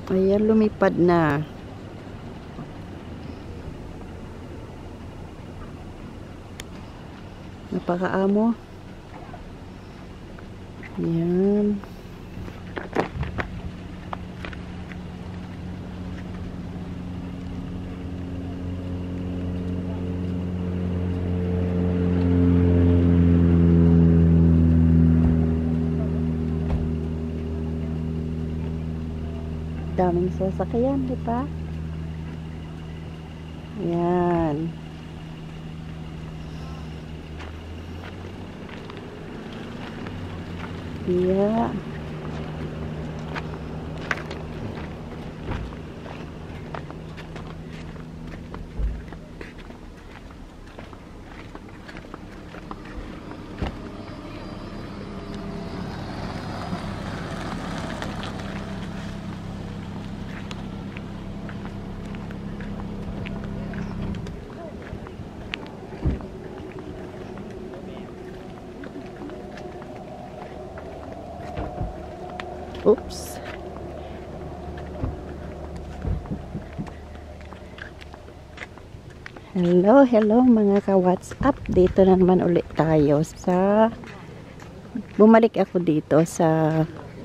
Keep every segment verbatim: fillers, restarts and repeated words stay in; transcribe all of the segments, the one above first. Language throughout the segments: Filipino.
Ayan, lumipad na. Napakaamo. Ayan. Daming sasakyan, di ba? Ayan. Yeah. Oops. Hello, hello mga ka-WhatsApp. Dito na naman ulit tayo sa bumalik ako dito sa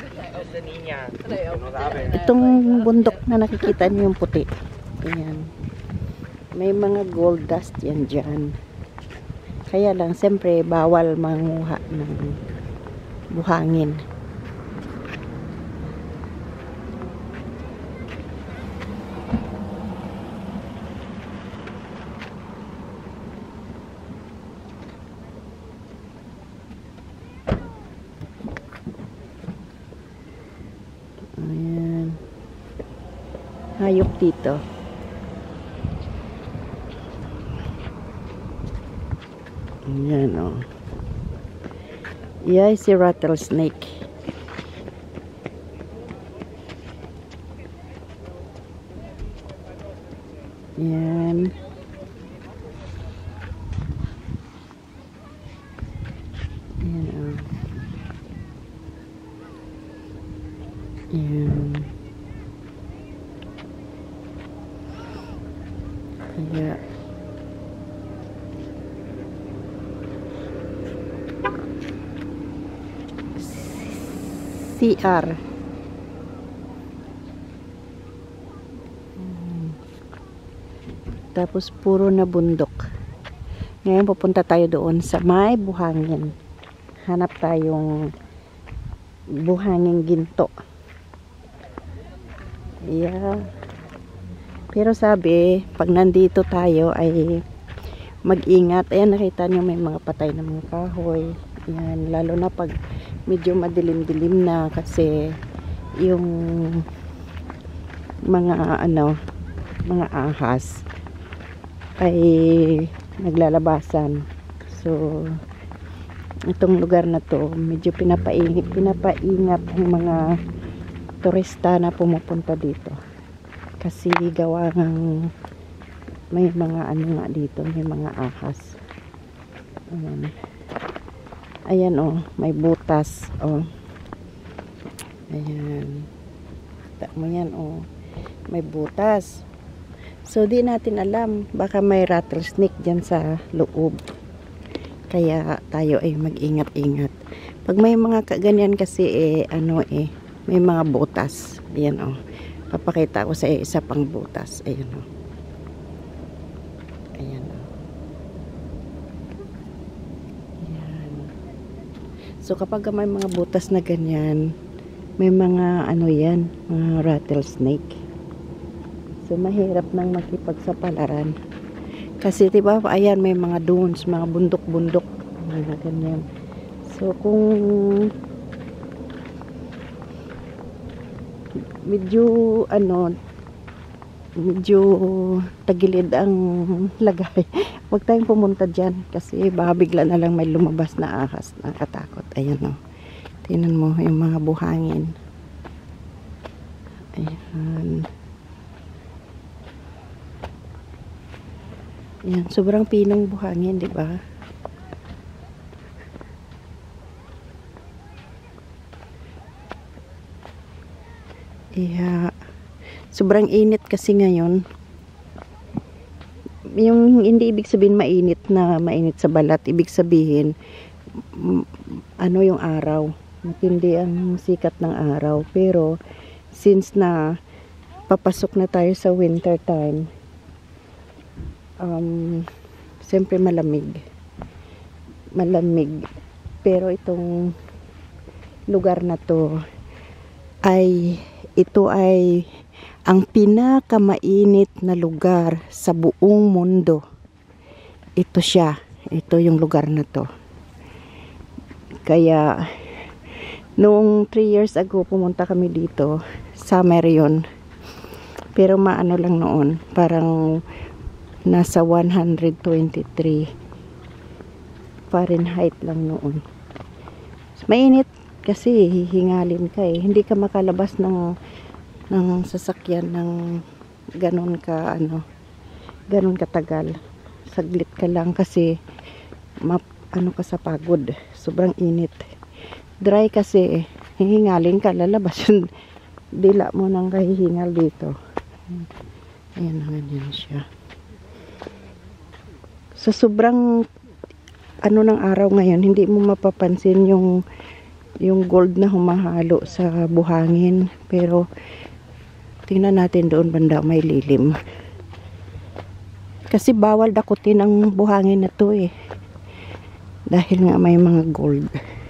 itong bundok na nakikita niyo yung puti. Ayan. May mga gold dust yan dyan. Kaya lang, siyempre, bawal manguha ng buhangin. Ayan. Hayop dito. Ayan, oh. Yeah, si rattlesnake. Ayan. Ayan, oh. Ayan. Kaya C R. Tapos puro na bundok. Ngayon pupunta tayo doon sa may buhangin. Hanap tayong buhangin ginto. Yeah. Pero sabi, pag nandito tayo ay mag-ingat. Ayan, nakita nyo may mga patay na mga kahoy. Ayan, lalo na pag medyo madilim-dilim na kasi yung mga ano, mga ahas ay naglalabasan. So, itong lugar na to, medyo pinapaingat, pinapaingat ang mga turista na pumupunta dito. Kasi gawa ng may mga ano nga dito, may mga ahas. Ayan. Ayan, oh, may butas, oh. Ayan. Kita mo yan, oh. May butas. So, di natin alam, baka may rattlesnake dyan sa loob. Kaya tayo ay mag-ingat-ingat. Pag may mga kaganyan kasi, eh, ano eh, may mga butas. Ayan, oh. Papakita ko sa isa pang butas. Ayan, oh. Ayan, oh. Ayan. So, kapag may mga butas na ganyan, may mga, ano yan, mga rattlesnake. So, mahirap nang makipagsapalaran. Kasi, diba, ayan, may mga dunes, mga bundok-bundok. Mga ganyan. So, kung medyo ano medyo tagilid ang lagay, huwag tayong pumunta dyan kasi baka bigla na lang may lumabas na ahas. Nakatakot. Ayan, o, tingnan mo yung mga buhangin. Ayan. Ayan, sobrang pinong buhangin, di ba? Iya. Sobrang init kasi ngayon. Yung hindi ibig sabihin mainit na mainit sa balat, ibig sabihin ano yung araw, matindi ang sikat ng araw. Pero since na papasok na tayo sa winter time, um, siyempre malamig malamig pero itong lugar na to ay ito ay ang pinakamainit na lugar sa buong mundo. Ito siya. Ito yung lugar na to. Kaya, noong three years ago, pumunta kami dito. Summer yun. Pero maano lang noon. Parang nasa one hundred twenty-three Fahrenheit lang noon. Mainit kasi hihingalin ka eh. Hindi ka makalabas ng ng sasakyan ng ganun ka ano ganun katagal. Saglit ka lang kasi map, ano ka sa pagod, sobrang init. Dry kasi hihingalin ka, lalabas yung dila mo ng kahihingal dito. Ayan na ganyan siya. Sa sobrang ano ng araw ngayon, hindi mo mapapansin yung yung gold na humahalo sa buhangin, pero tingnan natin doon banda may lilim. Kasi bawal dakutin ang buhangin na to eh. Dahil nga may mga gold.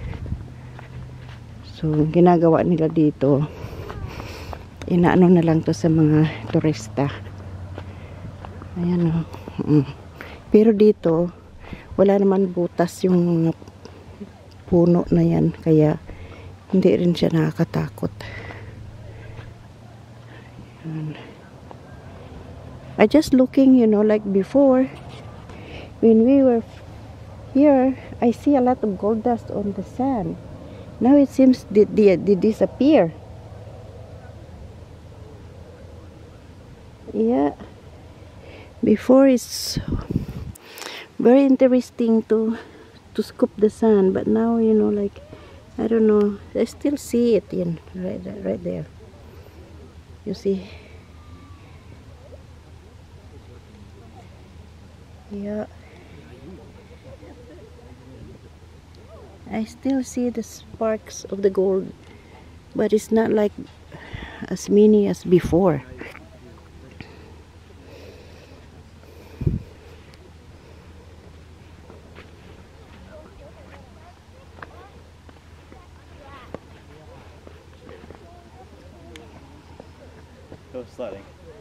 So, ginagawa nila dito, inaano na lang to sa mga turista. Ayan o. Oh. Mm. Pero dito, wala naman butas yung puno na yan. Kaya, hindi rin siya nakakatakot. I just looking, you know, like before, when we were here, I see a lot of gold dust on the sand. Now it seems they, they, they disappear. Yeah. Before it's very interesting to to scoop the sand, but now, you know, like, I don't know, I still see it in right, right there. You see? Yeah. I still see the sparks of the gold, but it's not like as many as before. Go sledding.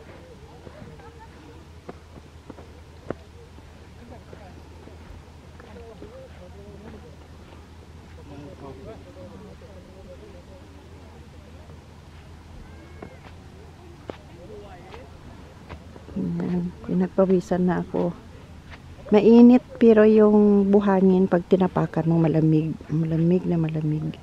Ayan, pinagpawisan na ako. Mainit pero yung buhangin pag tinapakan mo malamig. Malamig na malamig.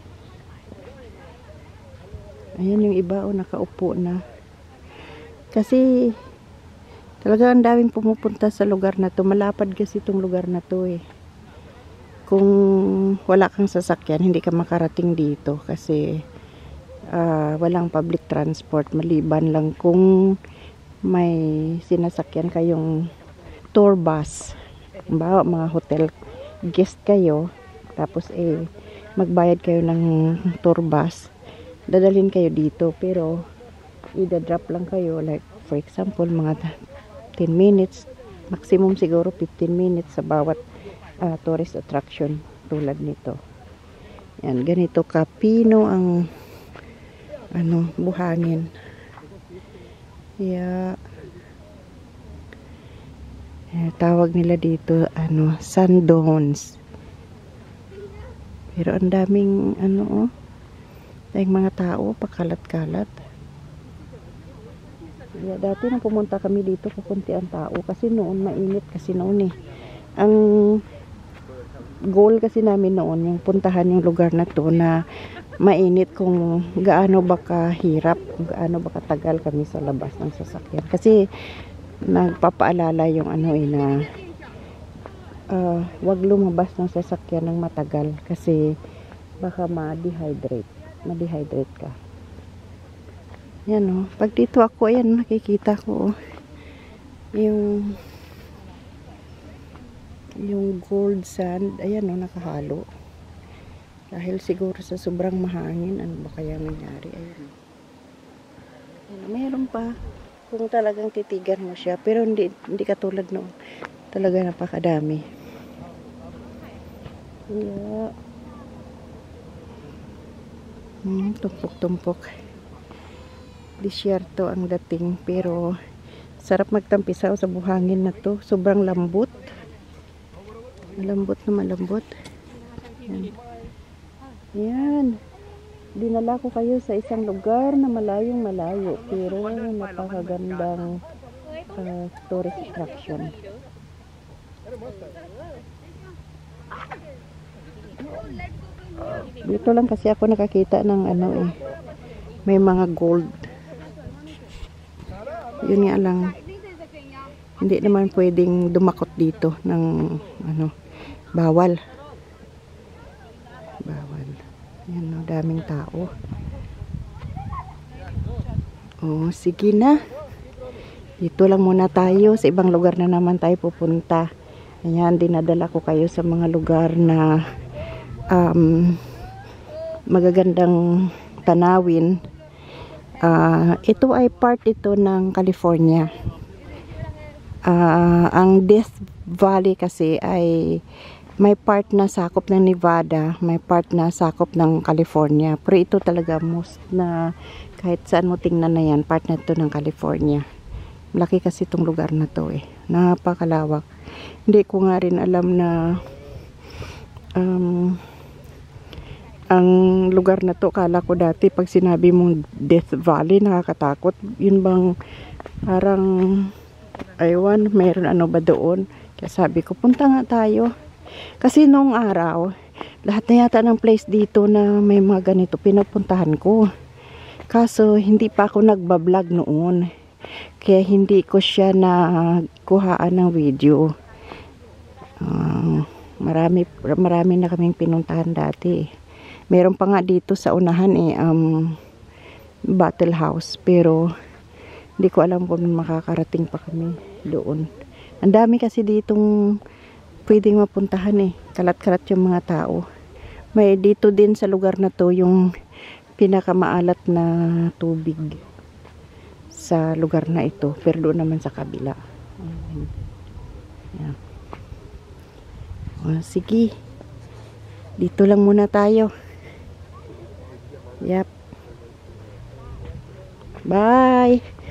Ayan yung iba o nakaupo na. Kasi talaga ang daming pumupunta sa lugar na to. Malapad kasi itong lugar na to eh. Kung wala kang sasakyan, hindi ka makarating dito kasi uh, walang public transport. Maliban lang kung may sinasakyan kayong tour bus. Bawa mga hotel guest kayo, tapos eh magbayad kayo ng tour bus, dadalhin kayo dito, pero i-drop lang kayo, like for example mga ten minutes, maximum siguro fifteen minutes sa bawat uh, tourist attraction tulad nito. Yan, ganito kapino ang ano buhangin. Yeah. Eh, tawag nila dito ano, sand dunes. Pero ang daming ano oh, daming mga tao pakalat-kalat. Yeah, dati nang pumunta kami dito, kukunti ang tao kasi noon mainit kasi noon eh. Ang goal kasi namin noon yung puntahan yung lugar na to na mainit, kung gaano ba kahirap, gaano ba katagal kami sa labas ng sasakyan. Kasi nagpapaalala yung ano eh na uh, wag lumabas ng sasakyan ng matagal kasi baka ma-dehydrate. Ma-dehydrate ka. Yan o. Pag dito ako, ayan, nakikita ko oh, yung yung gold sand. Ayan o, nakahalo. Dahil siguro sa sobrang mahangin, ano ba kaya nangyari? Ayan o. Ayan, mayroon pa. Kung talagang titigan mo siya. Pero hindi, hindi katulad noon. Talaga napakadami. Yeah. Hmm, tumpok-tumpok. Disyerto ang dating. Pero sarap magtampisaw sa buhangin na to. Sobrang lambot. Malambot na malambot. Yan. Yan. Dinala ko kayo sa isang lugar na malayong malayo. Pero napakagandang uh, tourist attraction. Dito lang kasi ako nakakita ng ano eh. May mga gold. Yun nga lang. Hindi naman pwedeng dumakot dito ng ano, bawal. Bawal. Yan o, daming tao. Oh, sige na. Dito lang muna tayo. Sa ibang lugar na naman tayo pupunta. Ayan, dinadala ko kayo sa mga lugar na um, magagandang tanawin. Uh, ito ay part ito ng California. Uh, ang Death Valley kasi ay may part na sakop ng Nevada, may part na sakop ng California. Pero ito talaga most na kahit saan mo tingnan na yan, part na ito ng California. Malaki kasi itong lugar na to eh. Napakalawak. Hindi ko nga rin alam na um, ang lugar na to, kala ko dati pag sinabi mong Death Valley, nakakatakot. Yun bang parang aywan, mayroon ano ba doon? Kaya sabi ko, punta nga tayo. Kasi noong araw, lahat na yata ng place dito na may mga ganito, pinupuntahan ko. Kaso, hindi pa ako nagbablog noon. Kaya hindi ko siya nakuhaan ng video. Uh, marami, marami na kaming pinuntahan dati. Meron pa nga dito sa unahan eh, um, Battle House. Pero, hindi ko alam kung makakarating pa kami doon. Ang dami kasi ditong pwedeng mapuntahan eh. Kalat-kalat yung mga tao. May dito din sa lugar na to yung pinakamaalat na tubig sa lugar na ito. Pero doon naman sa kabila. Yan. O, sige. Dito lang muna tayo. Yep. Bye!